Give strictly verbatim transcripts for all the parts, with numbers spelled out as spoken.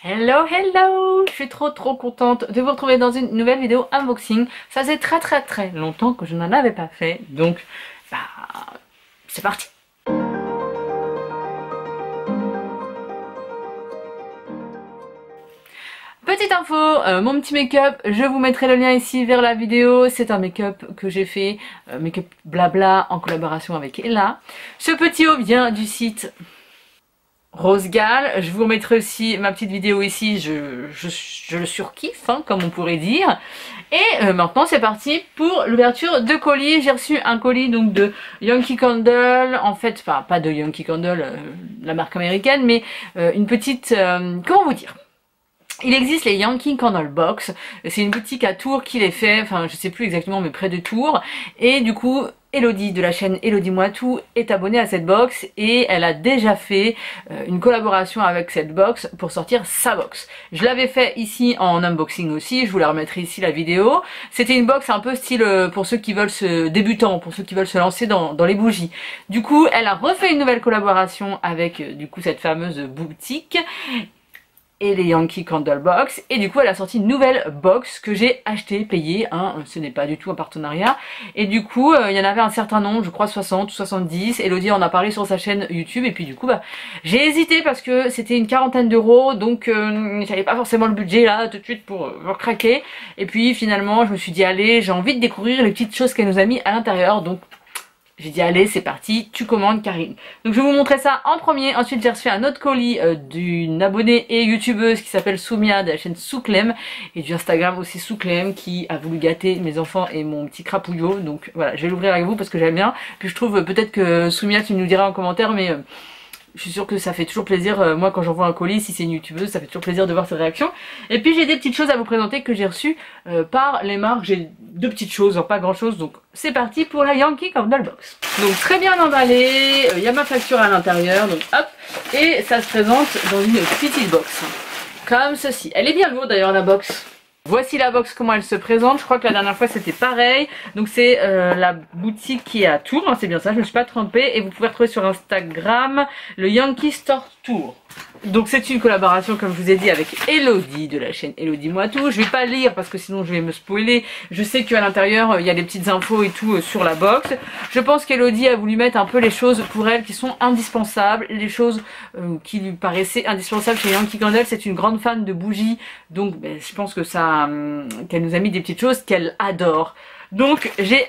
Hello hello, je suis trop trop contente de vous retrouver dans une nouvelle vidéo unboxing. Ça faisait très très très longtemps que je n'en avais pas fait, donc bah c'est parti. Petite info, euh, mon petit make-up, je vous mettrai le lien ici vers la vidéo. C'est un make-up que j'ai fait, euh, make-up blabla en collaboration avec Ella. Ce petit haut vient du site Rosegal. Je vous remettrai aussi ma petite vidéo ici, je, je, je le surkiffe, hein, comme on pourrait dire. Et euh, maintenant c'est parti pour l'ouverture de colis. J'ai reçu un colis donc de Yankee Candle, en fait, enfin pas de Yankee Candle, euh, la marque américaine, mais euh, une petite, euh, comment vous dire, il existe les Yankee Candle Box, c'est une boutique à Tours qui les fait, enfin je sais plus exactement mais près de Tours, et du coup Elodie de la chaîne Elodie Moi Tout est abonnée à cette box et elle a déjà fait euh, une collaboration avec cette box pour sortir sa box. Je l'avais fait ici en unboxing aussi, je vous la remettrai ici la vidéo. C'était une box un peu style euh, pour ceux qui veulent se débutants, pour ceux qui veulent se lancer dans, dans les bougies. Du coup elle a refait une nouvelle collaboration avec euh, du coup cette fameuse boutique et les Yankee Candle Box, et du coup elle a sorti une nouvelle box que j'ai acheté, payé, hein, ce n'est pas du tout un partenariat, et du coup euh, il y en avait un certain nombre, je crois soixante ou soixante-dix, Elodie en a parlé sur sa chaîne YouTube, et puis du coup bah j'ai hésité parce que c'était une quarantaine d'euros, donc euh, j'avais pas forcément le budget là tout de suite pour, euh, pour craquer, et puis finalement je me suis dit allez, j'ai envie de découvrir les petites choses qu'elle nous a mis à l'intérieur, donc j'ai dit allez c'est parti, tu commandes Karine. Donc je vais vous montrer ça en premier. Ensuite j'ai reçu un autre colis euh, d'une abonnée et youtubeuse qui s'appelle Soumia de la chaîne Souclem, et du Instagram aussi Souclem, qui a voulu gâter mes enfants et mon petit crapouillot. Donc voilà, je vais l'ouvrir avec vous parce que j'aime bien. Puis je trouve euh, peut-être que Soumia tu nous diras en commentaire, mais euh, je suis sûre que ça fait toujours plaisir, euh, moi quand j'envoie un colis, si c'est une youtubeuse, ça fait toujours plaisir de voir ses réactions. Et puis j'ai des petites choses à vous présenter que j'ai reçues euh, par les marques. J'ai deux petites choses, hein, pas grand chose, donc c'est parti pour la Yankee Candle Box. Donc très bien emballé, il euh, y a ma facture à l'intérieur, donc hop, et ça se présente dans une petite box, comme ceci. Elle est bien lourde d'ailleurs la box. Voici la box, comment elle se présente. Je crois que la dernière fois c'était pareil. Donc c'est euh, la boutique qui est à Tours, hein, c'est bien ça, je ne me suis pas trompée. Et vous pouvez retrouver sur Instagram le Yankee Store Tour. Donc c'est une collaboration, comme je vous ai dit, avec Elodie de la chaîne Elodie Moi Tout. Je vais pas lire parce que sinon je vais me spoiler. Je sais qu'à l'intérieur il y a des petites infos et tout sur la box. Je pense qu'Elodie a voulu mettre un peu les choses pour elle qui sont indispensables, les choses euh, qui lui paraissaient indispensables chez Yankee Candle. C'est une grande fan de bougies, donc ben, je pense que ça, euh, qu'elle nous a mis des petites choses qu'elle adore. Donc j'ai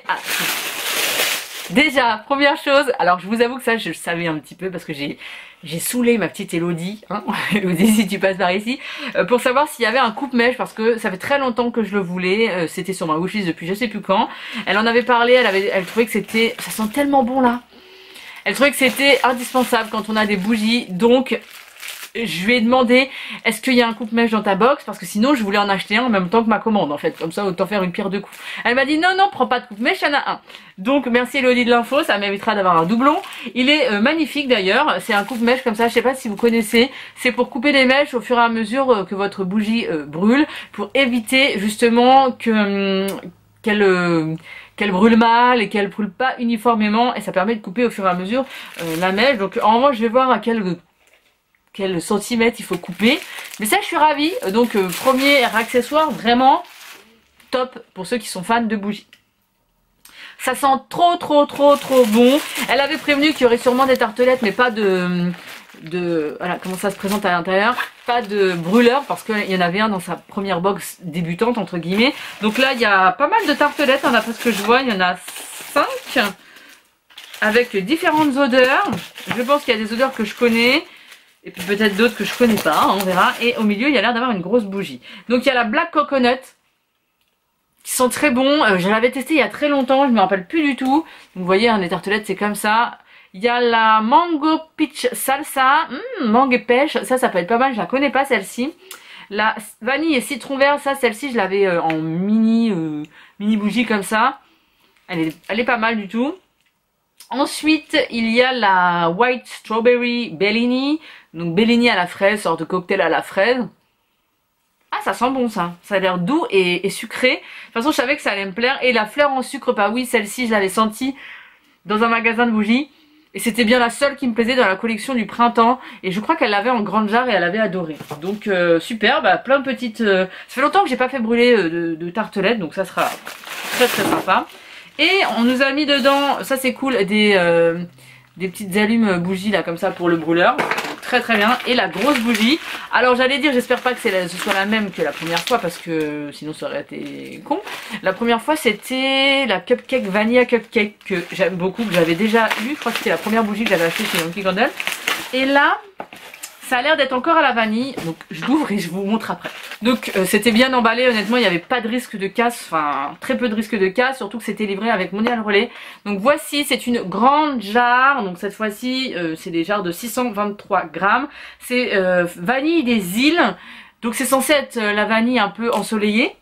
hâte. Déjà, première chose, alors je vous avoue que ça je le savais un petit peu parce que j'ai j'ai saoulé ma petite Elodie, hein, Elodie si tu passes par ici, euh, pour savoir s'il y avait un coupe-mèche parce que ça fait très longtemps que je le voulais, euh, c'était sur ma wishlist depuis je sais plus quand. Elle en avait parlé, elle avait, elle trouvait que c'était, ça sent tellement bon là. Elle trouvait que c'était indispensable quand on a des bougies, donc je lui ai demandé est-ce qu'il y a un coupe-mèche dans ta box, parce que sinon je voulais en acheter un en même temps que ma commande en fait, comme ça autant faire une pierre deux coups. Elle m'a dit non non prends pas de coupe-mèche, il y en a un. Donc merci Elodie de l'info, ça m'évitera d'avoir un doublon. Il est euh, magnifique d'ailleurs, c'est un coupe-mèche comme ça, je sais pas si vous connaissez, c'est pour couper les mèches au fur et à mesure euh, que votre bougie euh, brûle, pour éviter justement que euh, qu'elle euh, qu'elle brûle mal et qu'elle brûle pas uniformément, et ça permet de couper au fur et à mesure euh, la mèche. Donc en revanche je vais voir à quel quel centimètre il faut couper, mais ça je suis ravie. Donc euh, premier accessoire vraiment top pour ceux qui sont fans de bougies. Ça sent trop trop trop trop bon. Elle avait prévenu qu'il y aurait sûrement des tartelettes, mais pas de de voilà comment ça se présente à l'intérieur, pas de brûleur, parce qu'il y en avait un dans sa première box débutante entre guillemets. Donc là il y a pas mal de tartelettes, hein, d'après ce que je vois, il y en a cinq avec différentes odeurs. Je pense qu'il y a des odeurs que je connais et puis peut-être d'autres que je connais pas, hein, on verra. Et au milieu il y a l'air d'avoir une grosse bougie. Donc il y a la Black Coconut qui sont très bons, euh, je l'avais testé il y a très longtemps, je me rappelle plus du tout. Donc vous voyez, hein, les tartelettes c'est comme ça. Il y a la Mango Peach Salsa, mmh, mangue et pêche, ça ça peut être pas mal, je la connais pas celle-ci. La vanille et citron vert, ça celle-ci je l'avais euh, en mini euh, mini bougie comme ça. Elle est, elle est pas mal du tout. Ensuite, il y a la White Strawberry Bellini. Donc Bellini à la fraise, sorte de cocktail à la fraise. Ah, ça sent bon ça. Ça a l'air doux et, et sucré. De toute façon, je savais que ça allait me plaire. Et la fleur en sucre, bah oui, celle-ci, je l'avais sentie dans un magasin de bougies. Et c'était bien la seule qui me plaisait dans la collection du printemps. Et je crois qu'elle l'avait en grande jarre et elle avait adoré. Donc euh, super, bah, plein de petites... Euh... Ça fait longtemps que j'ai pas fait brûler euh, de, de tartelettes, donc ça sera très très sympa. Et on nous a mis dedans, ça c'est cool, des, euh, des petites allumes bougies là comme ça pour le brûleur. Très très bien. Et la grosse bougie. Alors j'allais dire, j'espère pas que c'est ce soit la même que la première fois parce que sinon ça aurait été con. La première fois c'était la Cupcake Vanilla Cupcake que j'aime beaucoup, que j'avais déjà eu. Je crois que c'était la première bougie que j'avais achetée chez Yankee Candle. Et là, ça a l'air d'être encore à la vanille. Donc je l'ouvre et je vous montre après. Donc euh, c'était bien emballé, honnêtement il n'y avait pas de risque de casse, enfin très peu de risque de casse, surtout que c'était livré avec Mondial Relais. Donc voici, c'est une grande jarre, donc cette fois-ci euh, c'est des jarres de six cent vingt-trois grammes. C'est euh, vanille des îles, donc c'est censé être euh, la vanille un peu ensoleillée.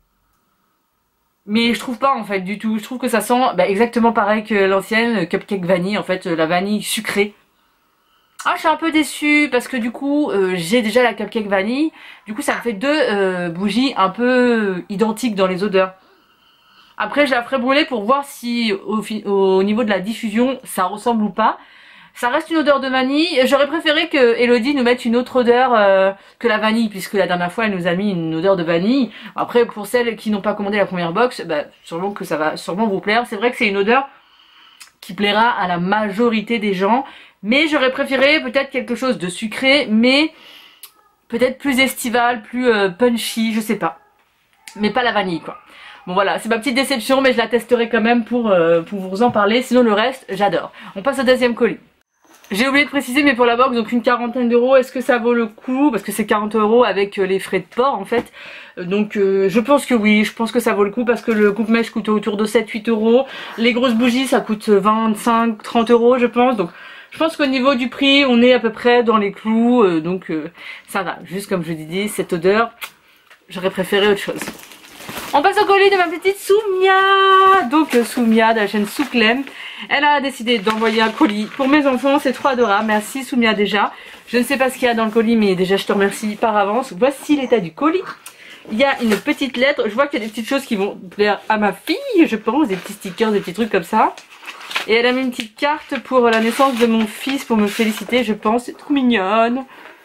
Mais je trouve pas en fait du tout, je trouve que ça sent bah, exactement pareil que l'ancienne Cupcake Vanille, en fait euh, la vanille sucrée. Ah, je suis un peu déçue parce que du coup euh, j'ai déjà la Cupcake Vanille. Du coup ça me fait deux euh, bougies un peu identiques dans les odeurs. Après je la ferai brûler pour voir si au, au niveau de la diffusion ça ressemble ou pas. Ça reste une odeur de vanille. J'aurais préféré que Elodie nous mette une autre odeur euh, que la vanille, puisque la dernière fois elle nous a mis une odeur de vanille. Après pour celles qui n'ont pas commandé la première box, bah, sûrement que ça va sûrement vous plaire. C'est vrai que c'est une odeur qui plaira à la majorité des gens. Mais j'aurais préféré peut-être quelque chose de sucré, mais peut-être plus estival, plus euh, punchy, je sais pas. Mais pas la vanille quoi. Bon voilà, c'est ma petite déception, mais je la testerai quand même pour, euh, pour vous en parler. Sinon le reste, j'adore. On passe au deuxième colis. J'ai oublié de préciser, mais pour la box, donc une quarantaine d'euros, est-ce que ça vaut le coup? Parce que c'est quarante euros avec les frais de port en fait. Donc euh, je pense que oui, je pense que ça vaut le coup parce que le coupe-mèche coûte autour de sept huit euros. Les grosses bougies ça coûte vingt-cinq trente euros je pense. Donc je pense qu'au niveau du prix, on est à peu près dans les clous, euh, donc euh, ça va. Juste comme je dis, cette odeur, j'aurais préféré autre chose. On passe au colis de ma petite Soumia. Donc euh, Soumia de la chaîne Souklem. Elle a décidé d'envoyer un colis pour mes enfants, c'est trop adorable. Merci Soumia déjà. Je ne sais pas ce qu'il y a dans le colis, mais déjà je te remercie par avance. Voici l'état du colis. Il y a une petite lettre. Je vois qu'il y a des petites choses qui vont plaire à ma fille, je pense. Des petits stickers, des petits trucs comme ça. Et elle a mis une petite carte pour la naissance de mon fils pour me féliciter, je pense. C'est trop mignonne.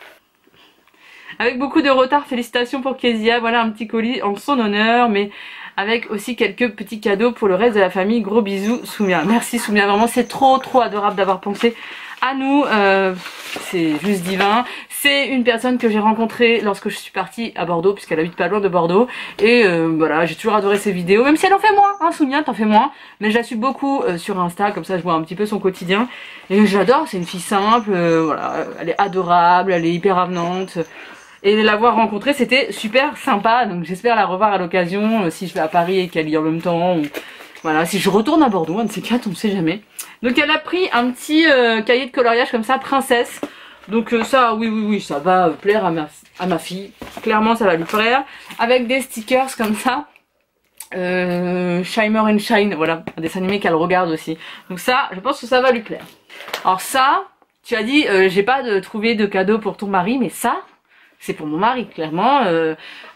Avec beaucoup de retard, félicitations pour Kezia. Voilà un petit colis en son honneur, mais avec aussi quelques petits cadeaux pour le reste de la famille. Gros bisous Soumia. Merci Soumia, vraiment c'est trop trop adorable d'avoir pensé à nous. Euh, c'est juste divin. C'est une personne que j'ai rencontrée lorsque je suis partie à Bordeaux, puisqu'elle habite pas loin de Bordeaux. Et euh, voilà, j'ai toujours adoré ses vidéos, même si elle en fait moins, hein Soumia, t'en fais moins. Mais je la suis beaucoup euh, sur Insta, comme ça je vois un petit peu son quotidien. Et j'adore, c'est une fille simple, euh, voilà, elle est adorable, elle est hyper avenante. Et l'avoir rencontrée, c'était super sympa. Donc j'espère la revoir à l'occasion, euh, si je vais à Paris et qu'elle y est en même temps. Ou... Voilà, si je retourne à Bordeaux, un de ces quatre, on ne sait jamais. Donc elle a pris un petit euh, cahier de coloriage comme ça, princesse. Donc euh, ça, oui, oui, oui, ça va plaire à ma, à ma fille. Clairement, ça va lui plaire. Avec des stickers comme ça. Euh, Shimmer and Shine, voilà, un dessin animé qu'elle regarde aussi. Donc ça, je pense que ça va lui plaire. Alors ça, tu as dit, euh, j'ai pas de, trouvé de cadeau pour ton mari, mais ça, c'est pour mon mari, clairement. Euh,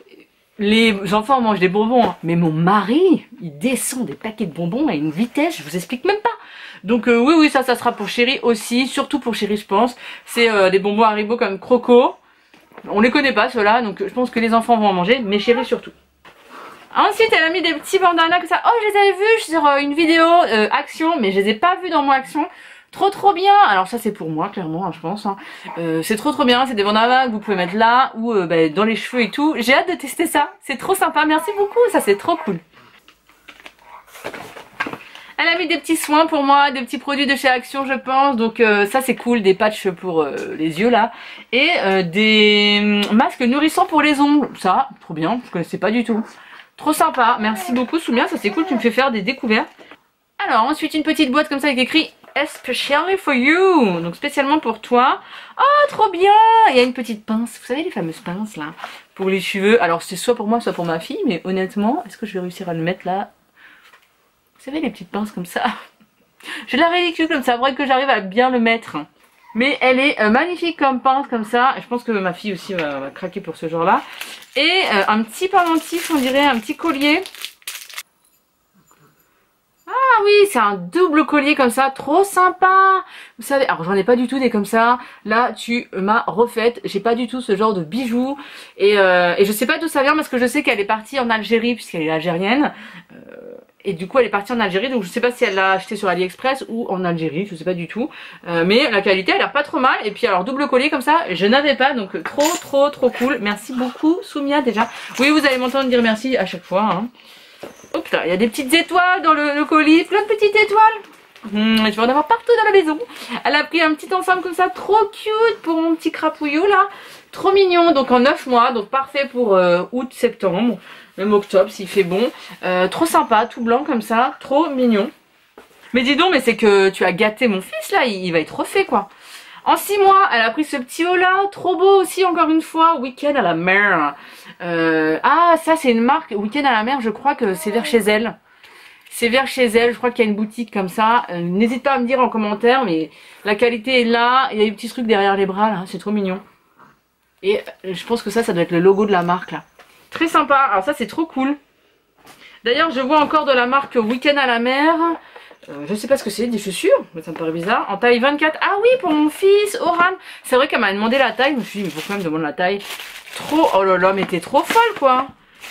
les enfants mangent des bonbons, hein, mais mon mari, il descend des paquets de bonbons à une vitesse, je vous explique même pas. Donc euh, oui, oui, ça, ça sera pour Chéri aussi, surtout pour Chéri, je pense. C'est euh, des bonbons Haribo comme Croco. On les connaît pas, ceux-là, donc je pense que les enfants vont en manger, mais Chéri surtout. Ensuite, elle a mis des petits bandanas comme ça. Oh, je les avais vus sur euh, une vidéo euh, action, mais je les ai pas vus dans mon action. Trop trop bien. Alors ça c'est pour moi clairement hein, je pense hein. euh, C'est trop trop bien, c'est des bandanas que vous pouvez mettre là ou euh, bah, dans les cheveux et tout. J'ai hâte de tester ça, c'est trop sympa, merci beaucoup, ça c'est trop cool. Elle a mis des petits soins pour moi, des petits produits de chez Action je pense. Donc euh, ça c'est cool, des patchs pour euh, les yeux là. Et euh, des masques nourrissants pour les ongles. Ça, trop bien, je connaissais pas du tout. Trop sympa, merci beaucoup Soumia, ça c'est cool, tu me fais faire des découvertes. Alors ensuite une petite boîte comme ça avec écrit Especially for you, donc spécialement pour toi. Oh trop bien. Il y a une petite pince, vous savez les fameuses pinces là pour les cheveux. Alors c'est soit pour moi soit pour ma fille, mais honnêtement est-ce que je vais réussir à le mettre là? Vous savez les petites pinces comme ça. J'ai la ridicule comme ça, faudrait que j'arrive à bien le mettre. Mais elle est euh, magnifique comme pince comme ça. Je pense que ma fille aussi va, va craquer pour ce genre là. Et euh, un petit pendentif, on dirait un petit collier. oui, c'est un double collier comme ça, trop sympa. Vous savez, alors j'en ai pas du tout des comme ça. Là, tu m'as refaite. J'ai pas du tout ce genre de bijoux. Et, euh, et je sais pas d'où ça vient parce que je sais qu'elle est partie en Algérie puisqu'elle est algérienne. Euh, et du coup, elle est partie en Algérie. Donc je sais pas si elle l'a acheté sur AliExpress ou en Algérie. Je sais pas du tout. Euh, mais la qualité a l'air pas trop mal. Et puis alors, double collier comme ça, je n'avais pas. Donc trop, trop, trop cool. Merci beaucoup, Soumia, déjà. Oui, vous allez m'entendre dire merci à chaque fois. Hein. Hop là, il y a des petites étoiles dans le, le colis, plein de petites étoiles. Hum, je vais en avoir partout dans la maison. Elle a pris un petit ensemble comme ça, trop cute pour mon petit crapouillot là. Trop mignon, donc en neuf mois, donc parfait pour euh, août, septembre, même octobre s'il fait bon. Euh, trop sympa, tout blanc comme ça, trop mignon. Mais dis donc, mais c'est que tu as gâté mon fils là, il, il va être refait quoi. En six mois, elle a pris ce petit haut là, trop beau aussi encore une fois, week-end à la mer. Euh, ah, ça c'est une marque, week-end à la mer, je crois que c'est vers chez elle. C'est vers chez elle, je crois qu'il y a une boutique comme ça. Euh, N'hésite pas à me dire en commentaire, mais la qualité est là. Il y a des petits trucs derrière les bras là, c'est trop mignon. Et euh, je pense que ça, ça doit être le logo de la marque là. Très sympa, alors ça c'est trop cool. D'ailleurs, je vois encore de la marque week-end à la mer. Euh, je sais pas ce que c'est, des chaussures, mais ça me paraît bizarre. En taille vingt-quatre, ah oui, pour mon fils, Oran. C'est vrai qu'elle m'a demandé la taille, je me suis dit, mais pourquoi elle me demande la taille? Trop, oh là là, mais t'es trop folle quoi.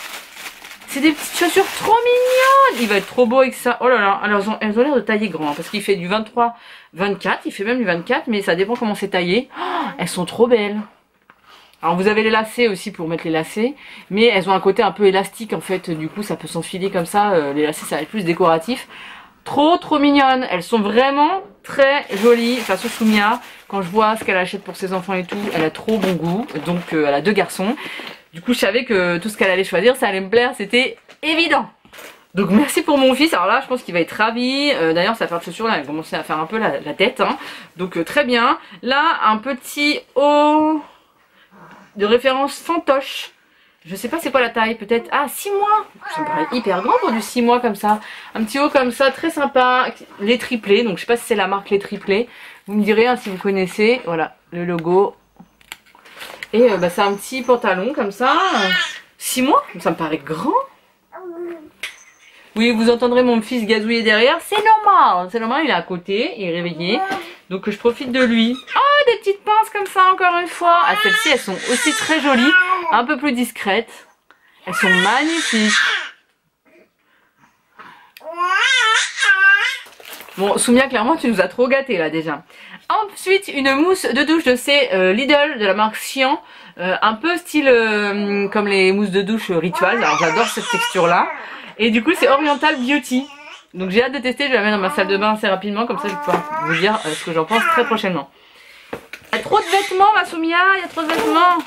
C'est des petites chaussures trop mignonnes. Il va être trop beau avec ça. Oh là là, alors elles ont, elles ont l'air de tailler grand, hein, parce qu'il fait du vingt-trois vingt-quatre, il fait même du vingt-quatre, mais ça dépend comment c'est taillé. Oh, elles sont trop belles. Alors vous avez les lacets aussi pour mettre les lacets, mais elles ont un côté un peu élastique en fait, du coup ça peut s'enfiler comme ça, euh, les lacets ça va être plus décoratif. Trop trop mignonnes, elles sont vraiment très jolies. De toute façon Soumia, quand je vois ce qu'elle achète pour ses enfants et tout, elle a trop bon goût, donc euh, elle a deux garçons. Du coup je savais que tout ce qu'elle allait choisir ça allait me plaire, c'était évident. Donc merci pour mon fils, alors là je pense qu'il va être ravi. Euh, D'ailleurs sa paire de chaussures là elle a commencé à faire un peu la, la tête, hein. Donc euh, très bien. Là un petit haut de référence fantoche. Je sais pas c'est quoi la taille, peut-être, ah six mois. Ça me paraît hyper grand pour du six mois comme ça. Un petit haut comme ça, très sympa. Les triplés, donc je sais pas si c'est la marque Les Triplés. Vous me direz hein, si vous connaissez. Voilà, le logo. Et euh, bah, c'est un petit pantalon comme ça. six mois, ça me paraît grand. Oui, vous entendrez mon fils gazouiller derrière. C'est normal, c'est normal, il est à côté, il est réveillé. Donc je profite de lui. Oh, des petites pinces comme ça encore une fois. Ah, celles-ci, elles sont aussi très jolies. Un peu plus discrètes. Elles sont magnifiques. Bon, Soumia, clairement, tu nous as trop gâtés là déjà. Ensuite, une mousse de douche de chez euh, Lidl, de la marque Sian. Euh, un peu style euh, comme les mousses de douche Ritual. Alors j'adore cette texture là. Et du coup, c'est Oriental Beauty. Donc j'ai hâte de tester, je vais la mettre dans ma salle de bain assez rapidement, comme ça je vais pouvoir vous dire euh, ce que j'en pense très prochainement. Il y a trop de vêtements ma Soumia, il y a trop de vêtements.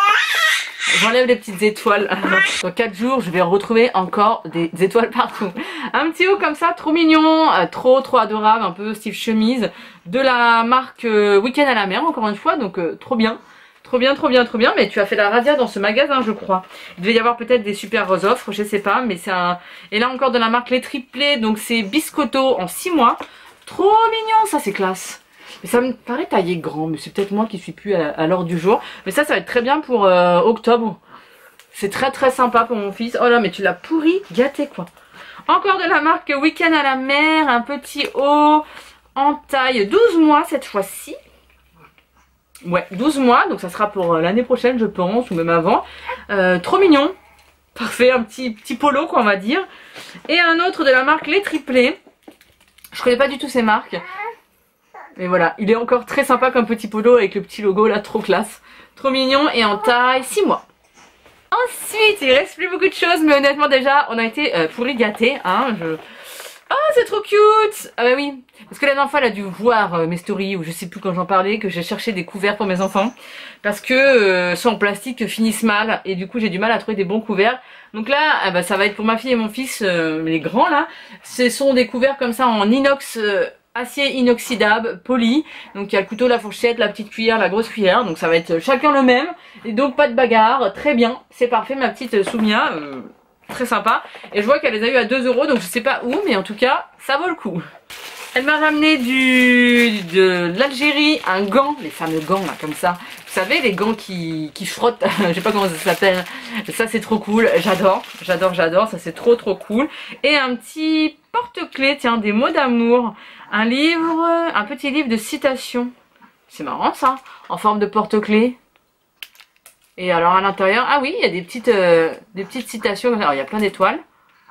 J'enlève les petites étoiles. Dans quatre jours, je vais retrouver encore des étoiles partout. Un petit haut comme ça, trop mignon, euh, trop trop adorable, un peu style chemise. De la marque euh, Week-end à la mer, encore une fois, donc euh, trop bien. Trop bien, trop bien, trop bien, mais tu as fait la radia dans ce magasin je crois. Il devait y avoir peut-être des super offres, je sais pas, mais c'est un... Et là encore de la marque Les Triplés, donc c'est Biscotto en six mois. Trop mignon, ça c'est classe. Mais ça me paraît taillé grand, mais c'est peut-être moi qui suis plus à, à l'heure du jour. Mais ça, ça va être très bien pour euh, octobre. C'est très très sympa pour mon fils. Oh là, mais tu l'as pourri, gâté quoi. Encore de la marque Week-end à la mer, un petit haut en taille douze mois cette fois-ci. Ouais, douze mois, donc ça sera pour l'année prochaine je pense, ou même avant. Euh, trop mignon. Parfait, un petit, petit polo quoi on va dire. Et un autre de la marque Les Triplés. Je connais pas du tout ces marques. Mais voilà, il est encore très sympa comme petit polo avec le petit logo là, trop classe. Trop mignon et en taille six mois. Ensuite, il reste plus beaucoup de choses, mais honnêtement déjà, on a été euh, pourri gâtés. Hein, je... Oh, c'est trop cute! Ah bah oui, parce que la dernière fois, elle a dû voir euh, mes stories, ou je sais plus quand j'en parlais, que j'ai cherché des couverts pour mes enfants. Parce que euh, ceux en plastique finissent mal, et du coup j'ai du mal à trouver des bons couverts. Donc là, ah bah, ça va être pour ma fille et mon fils, euh, les grands là. Ce sont des couverts comme ça en inox, euh, acier inoxydable, poli. Donc il y a le couteau, la fourchette, la petite cuillère, la grosse cuillère. Donc ça va être chacun le même, et donc pas de bagarre, très bien. C'est parfait, ma petite Soumia. Euh... Très sympa, et je vois qu'elle les a eu à deux euros, donc je sais pas où, mais en tout cas ça vaut le coup. Elle m'a ramené du de l'Algérie un gant, les fameux gants là comme ça, vous savez les gants qui, qui frottent, je sais pas comment ça s'appelle. Ça c'est trop cool, j'adore, j'adore, j'adore, ça c'est trop trop cool. Et un petit porte-clés, tiens, des mots d'amour. Un livre, un petit livre de citations. C'est marrant ça, en forme de porte-clés. Et alors à l'intérieur, ah oui, il y a des petites, euh, des petites citations. Alors il y a plein d'étoiles.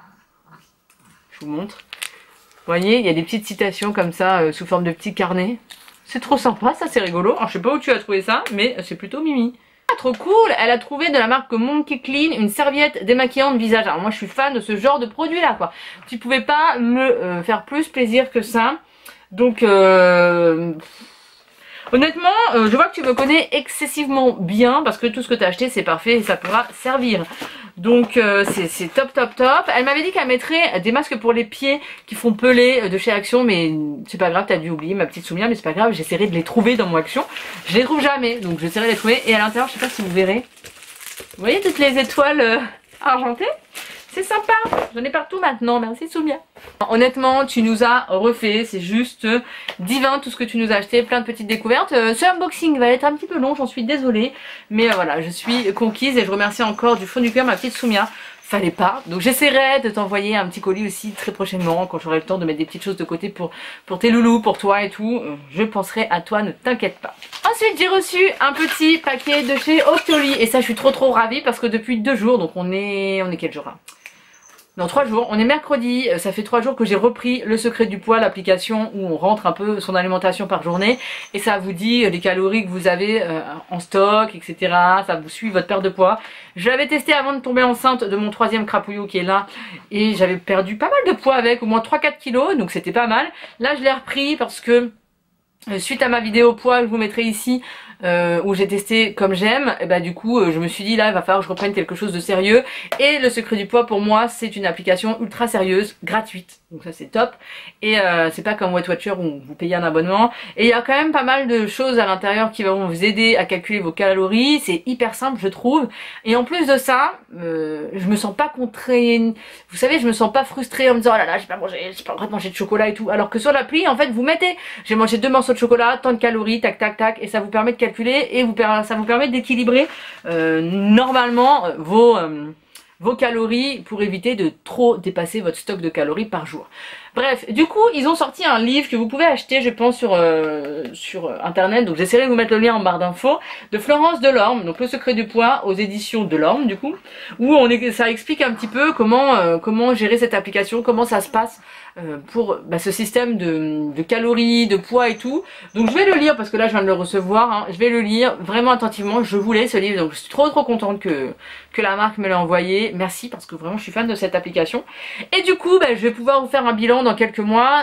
Je vous montre. Vous voyez, il y a des petites citations comme ça, euh, sous forme de petits carnets. C'est trop sympa, ça c'est rigolo. Alors je sais pas où tu as trouvé ça, mais c'est plutôt mimi. Ah, trop cool, elle a trouvé de la marque Monkey Clean une serviette démaquillante visage. Alors moi je suis fan de ce genre de produit là quoi. Tu pouvais pas me euh, faire plus plaisir que ça. Donc euh... honnêtement, euh, je vois que tu me connais excessivement bien parce que tout ce que tu as acheté c'est parfait et ça pourra servir. Donc euh, c'est top top top. Elle m'avait dit qu'elle mettrait des masques pour les pieds qui font peler de chez Action, mais c'est pas grave, t'as dû oublier ma petite Soumia, mais c'est pas grave, j'essaierai de les trouver dans mon Action. Je les trouve jamais, donc j'essaierai de les trouver. Et à l'intérieur, je sais pas si vous verrez, vous voyez toutes les étoiles euh, argentées? C'est sympa, j'en ai partout maintenant, merci Soumia. Honnêtement, tu nous as refait, c'est juste divin tout ce que tu nous as acheté, plein de petites découvertes. Euh, ce unboxing va être un petit peu long, j'en suis désolée, mais euh, voilà, je suis conquise et je remercie encore du fond du cœur ma petite Soumia. Fallait pas, donc j'essaierai de t'envoyer un petit colis aussi très prochainement quand j'aurai le temps de mettre des petites choses de côté pour, pour tes loulous, pour toi et tout. Euh, je penserai à toi, ne t'inquiète pas. Ensuite j'ai reçu un petit paquet de chez Octoly et ça je suis trop trop ravie parce que depuis deux jours, donc on est, on est quel jour là? Non, trois jours. On est mercredi. Ça fait trois jours que j'ai repris Le Secret du Poids, l'application où on rentre un peu son alimentation par journée. Et ça vous dit les calories que vous avez euh, en stock, et cetera. Ça vous suit votre perte de poids. Je l'avais testé avant de tomber enceinte de mon troisième crapouillot qui est là. Et j'avais perdu pas mal de poids avec, au moins trois quatre kilos. Donc c'était pas mal. Là, je l'ai repris parce que euh, suite à ma vidéo poids, je vous mettrai ici, Euh, où j'ai testé comme j'aime, et bah du coup euh, je me suis dit là il va falloir que je reprenne quelque chose de sérieux et Le Secret du Poids pour moi c'est une application ultra sérieuse, gratuite, donc ça c'est top et euh, c'est pas comme Weight Watcher où vous payez un abonnement et il y a quand même pas mal de choses à l'intérieur qui vont vous aider à calculer vos calories, c'est hyper simple je trouve et en plus de ça euh, je me sens pas contrainte, vous savez je me sens pas frustrée en me disant oh là là j'ai pas mangé, j'ai pas le droit de manger de chocolat et tout, alors que sur l'appli en fait vous mettez j'ai mangé deux morceaux de chocolat, tant de calories, tac tac tac et ça vous permet de calculer et vous, ça vous permet d'équilibrer euh, normalement vos, euh, vos calories pour éviter de trop dépasser votre stock de calories par jour. Bref, du coup, ils ont sorti un livre que vous pouvez acheter, je pense, sur, euh, sur internet. Donc j'essaierai de vous mettre le lien en barre d'infos. De Florence Delorme, donc Le Secret du Poids aux éditions Delorme, du coup. Où on est, ça explique un petit peu comment, euh, comment gérer cette application, comment ça se passe euh, pour bah, ce système de, de calories, de poids et tout. Donc je vais le lire parce que là je viens de le recevoir. Hein. Je vais le lire vraiment attentivement. Je voulais ce livre, donc je suis trop trop contente que, que la marque me l'ait envoyé. Merci parce que vraiment je suis fan de cette application. Et du coup, bah, je vais pouvoir vous faire un bilan dans quelques mois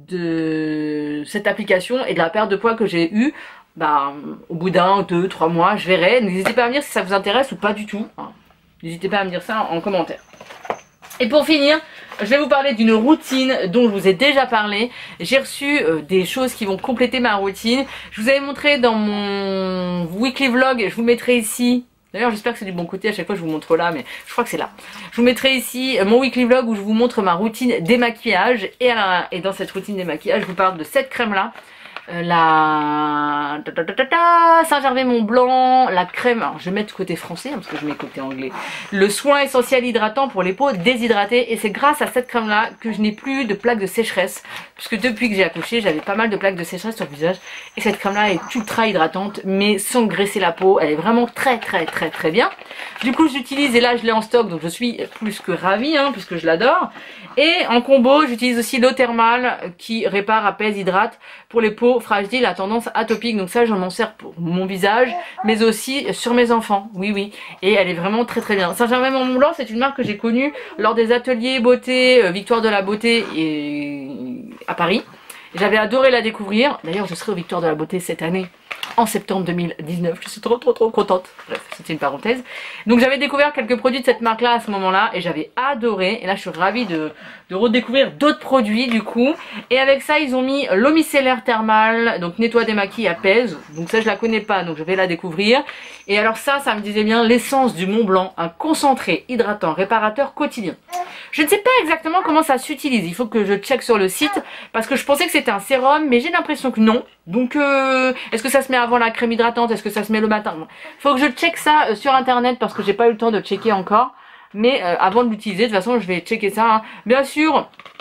de cette application et de la perte de poids que j'ai eue. Bah, au bout d'un, deux, trois mois, je verrai. N'hésitez pas à me dire si ça vous intéresse ou pas du tout. Hein. N'hésitez pas à me dire ça en commentaire. Et pour finir, je vais vous parler d'une routine dont je vous ai déjà parlé. J'ai reçu euh, des choses qui vont compléter ma routine. Je vous avais montré dans mon weekly vlog, je vous le mettrai ici. D'ailleurs j'espère que c'est du bon côté, à chaque fois je vous montre là, mais je crois que c'est là. Je vous mettrai ici mon weekly vlog où je vous montre ma routine démaquillage. Et, à, et dans cette routine démaquillage, je vous parle de cette crème là. Euh, la Saint-Gervais-Mont-Blanc, la crème, alors je vais mettre côté français hein, parce que je mets côté anglais, le soin essentiel hydratant pour les peaux déshydratées et c'est grâce à cette crème là que je n'ai plus de plaques de sécheresse puisque depuis que j'ai accouché j'avais pas mal de plaques de sécheresse sur le visage et cette crème là est ultra hydratante mais sans graisser la peau, elle est vraiment très très très très bien. Du coup j'utilise et là je l'ai en stock donc je suis plus que ravie hein, puisque je l'adore. Et en combo j'utilise aussi l'eau thermale qui répare, apaise, hydrate pour les peaux fragiles à tendance atopique, donc ça je m'en sers pour mon visage mais aussi sur mes enfants, oui oui, et elle est vraiment très très bien. Saint-Gervais-Mont-Blanc c'est une marque que j'ai connue lors des ateliers beauté euh, Victoire de la beauté et... à Paris. J'avais adoré la découvrir, d'ailleurs je serai au Victoire de la beauté cette année en septembre deux mille dix-neuf, je suis trop trop trop contente. Bref, c'était une parenthèse. Donc j'avais découvert quelques produits de cette marque là à ce moment là et j'avais adoré et là je suis ravie de, de redécouvrir d'autres produits du coup. Et avec ça ils ont mis l'eau micellaire thermale, donc nettoie, démaquille, apaise, donc ça je la connais pas donc je vais la découvrir. Et alors ça, ça me disait bien l'essence du Mont Blanc, un concentré hydratant réparateur quotidien. Je ne sais pas exactement comment ça s'utilise, il faut que je check sur le site parce que je pensais que c'était un sérum mais j'ai l'impression que non. Donc euh, est-ce que ça se met avant la crème hydratante, est-ce que ça se met le matin? Il faut que je check ça euh, sur internet parce que j'ai pas eu le temps de checker encore. Mais euh, avant de l'utiliser, de toute façon je vais checker ça. Hein. Bien sûr,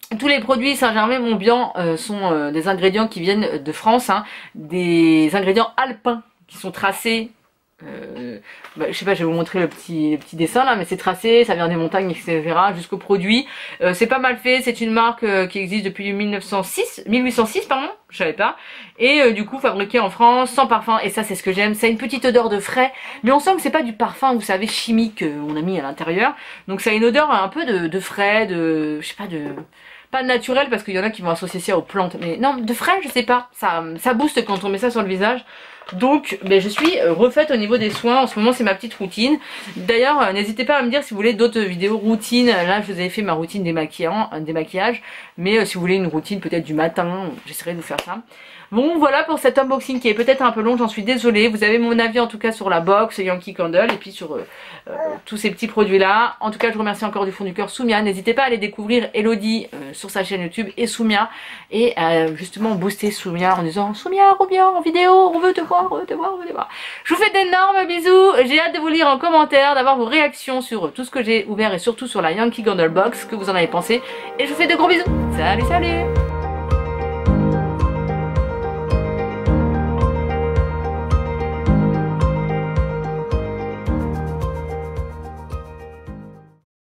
tous les produits Saint-Germain-Monbian euh, sont euh, des ingrédients qui viennent de France, hein, des ingrédients alpins qui sont tracés. Euh, bah, je sais pas, je vais vous montrer le petit, le petit dessin là, mais c'est tracé, ça vient des montagnes, et cetera jusqu'au produit. Euh, c'est pas mal fait, c'est une marque euh, qui existe depuis mille neuf cent six, mille huit cent six pardon, je savais pas. Et euh, du coup fabriqué en France, sans parfum, et ça c'est ce que j'aime, ça a une petite odeur de frais, mais on sent que c'est pas du parfum, vous savez, chimique qu'on a mis à l'intérieur. Donc ça a une odeur un peu de, de frais, de, je sais pas, de... pas naturel parce qu'il y en a qui vont associer ça aux plantes, mais non, de frais, je sais pas, ça, ça booste quand on met ça sur le visage. Donc ben, je suis refaite au niveau des soins, en ce moment c'est ma petite routine. D'ailleurs euh, n'hésitez pas à me dire si vous voulez d'autres vidéos routines. Là je vous avais fait ma routine démaquillant, euh, démaquillage, mais euh, si vous voulez une routine peut-être du matin, j'essaierai de vous faire ça. Bon voilà pour cet unboxing qui est peut-être un peu long, j'en suis désolée. Vous avez mon avis en tout cas sur la box Yankee Candle et puis sur euh, euh, tous ces petits produits là. En tout cas je vous remercie encore du fond du cœur Soumia. N'hésitez pas à aller découvrir Elodie euh, sur sa chaîne YouTube et Soumia. Et euh, justement booster Soumia en disant Soumia reviens en vidéo, on veut te voir, on veut te voir, on veut te voir. Je vous fais d'énormes bisous, j'ai hâte de vous lire en commentaire, d'avoir vos réactions sur tout ce que j'ai ouvert et surtout sur la Yankee Candle box, que vous en avez pensé. Et je vous fais de gros bisous. Salut salut.